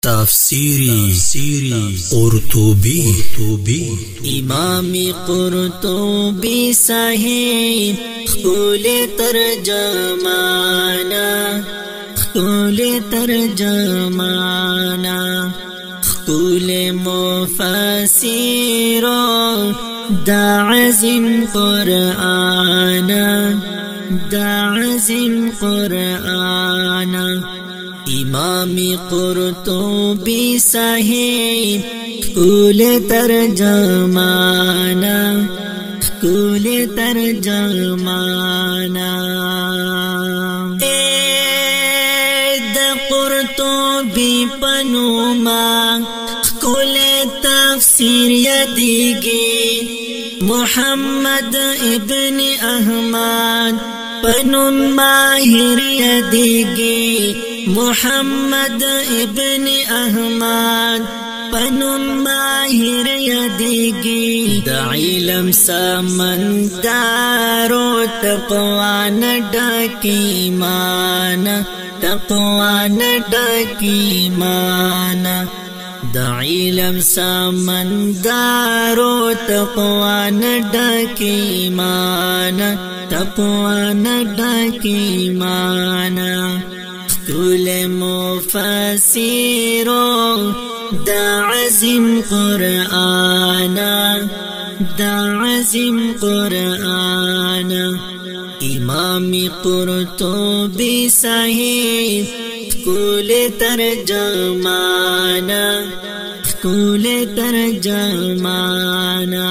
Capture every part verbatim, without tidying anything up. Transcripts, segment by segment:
تفسیری قرطبی امام قرطبی صاحب خپل ترجمانا خپل ترجمانا خپل مفسر دا عظیم قرآن دا عظیم قرآن امام قرطبی صاحب خپل ترجمانا خپل ترجمانا د قرطبی پنوما خپل تفسیر یادیږي محمد ابن احمد پنون ماهر یادیږي محمد ابن احمد پنون ماهر یادیږي د علم سمندارو تقوا نډکی ایمان تقوا نډکی ایمان د علم سمندارو تقوا نډکی ایمان تقوا نډکی ایمان کل مفسر دا عظیم قرآن دا عظیم قرآن امام قرطبی صاحب کل ترجمانا کل ترجمانا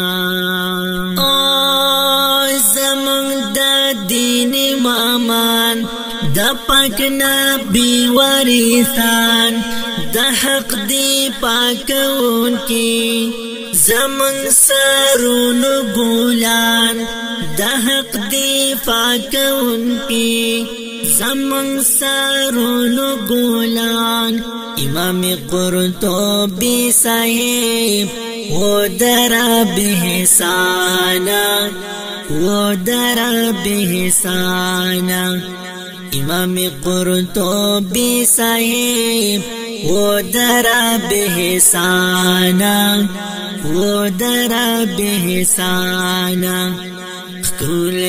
زمان دا دین مامان دا پاک نبی وارثان دا حق دی پاکون کی زمن سرون بولان دا حق دی پاکون کی زمن سرون بولان امام قرطبی صاحب و درا بحسانا و درا بحسانا امام قرطبی صاحب و درا بحسانا و درا بحسانا کل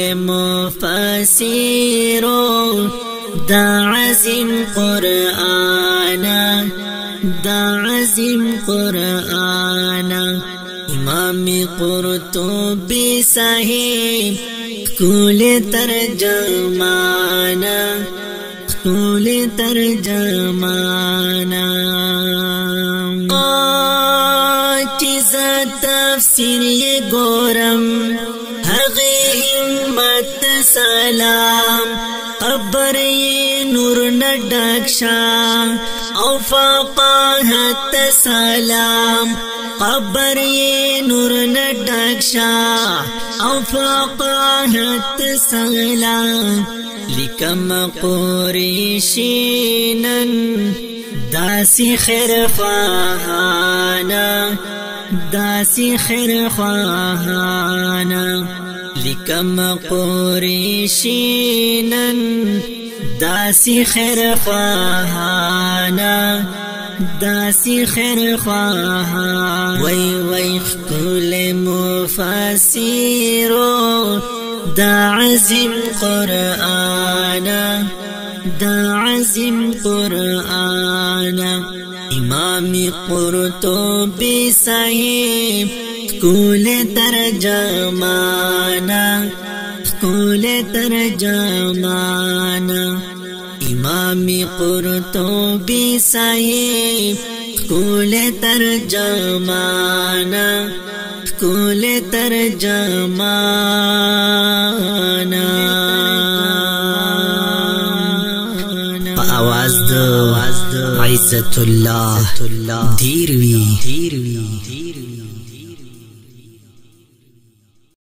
مفسر دا عظیم قرآن دا عظیم قرآن امام قرطبی صاحب کل ترجمانا کل ترجمانا چیزا تفسیر یہ گورم حقی ہمت سلام قبر یہ نور نڈکشا او فقاہت سلام قبر یہ نور نڈکشا او فقاہت سلام لکم قریشینن داسی خیر خواہانا داسی خیر خواہانا لکم قریشینن داسی خیر خواہانا داسی خیر خواہانا وی وی خکل مفسر دا عظیم قرآن دا عظیم قرآن امام قرطبی صاحب کل ترجمانا کل ترجمانا امام قرطبی صاحب کل ترجمانا کل ترجمانا آواز دو عزت الله دیروی